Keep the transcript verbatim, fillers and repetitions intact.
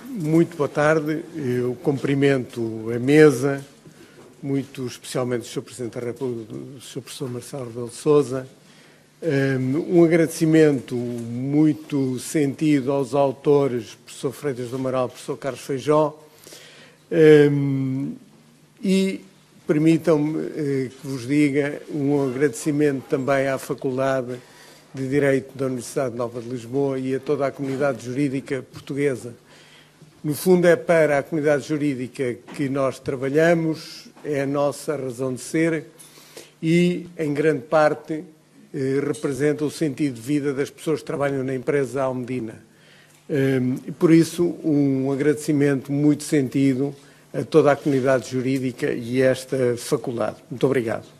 Muito boa tarde. Eu cumprimento a mesa, muito especialmente o senhor Presidente da República, o senhor Professor Marcelo Rebelo de Sousa. Um agradecimento muito sentido aos autores, Professor Freitas do Amaral, Professor Carlos Feijó. E permitam-me que vos diga um agradecimento também à Faculdade de Direito da Universidade Nova de Lisboa e a toda a comunidade jurídica portuguesa. No fundo, é para a comunidade jurídica que nós trabalhamos, é a nossa razão de ser e, em grande parte, eh, representa o sentido de vida das pessoas que trabalham na empresa Almedina. Um, e, por isso, um agradecimento muito sentido a toda a comunidade jurídica e a esta faculdade. Muito obrigado.